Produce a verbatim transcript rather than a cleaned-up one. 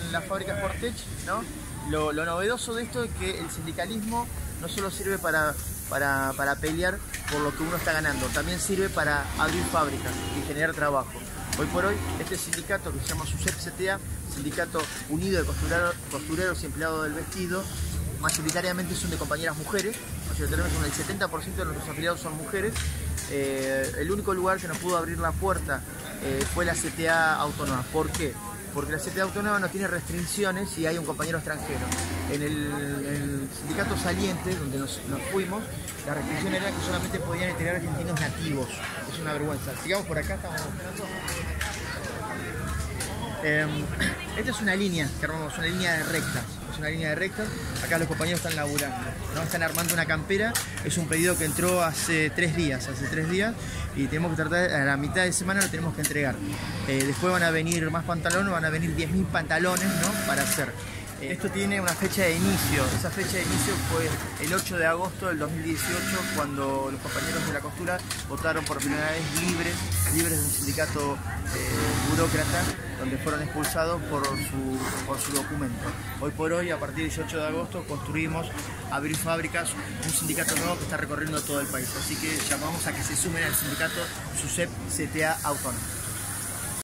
en la fábrica Sportech, ¿no? Lo, lo novedoso de esto es que el sindicalismo no solo sirve para, para, para pelear por lo que uno está ganando, también sirve para abrir fábricas y generar trabajo. Hoy por hoy, este sindicato que se llama SUSEP C T A, Sindicato Unido de Costureros, Costureros y Empleados del Vestido, mayoritariamente son de compañeras mujeres, mayoritariamente el setenta por ciento de nuestros afiliados son mujeres. Eh, el único lugar que nos pudo abrir la puerta eh, fue la C T A Autónoma. ¿Por qué? Porque la C T A Autónoma no tiene restricciones si hay un compañero extranjero. En el, en el sindicato saliente, donde nos, nos fuimos, la restricción era que solamente podían integrar argentinos nativos. Es una vergüenza. Sigamos por acá, estamos mostrando. Eh, esta es una línea que armamos, una línea de rectas. Es una línea de rectas. Acá los compañeros están laburando, ¿no? Están armando una campera. Es un pedido que entró hace tres días, hace tres días y tenemos que tratar, a la mitad de semana lo tenemos que entregar. Eh, después van a venir más pantalones, van a venir diez mil pantalones, ¿no? Para hacer. Eh, esto tiene una fecha de inicio. Esa fecha de inicio fue el ocho de agosto del dos mil dieciocho, cuando los compañeros de la costura votaron por primera vez libres, libres de un sindicato eh, burócrata, donde fueron expulsados por su, por su documento. Hoy por hoy, a partir del dieciocho de agosto, construimos abrir fábricas, un sindicato nuevo que está recorriendo todo el país. Así que llamamos a que se sumen al sindicato SUSEP C T A Autónoma.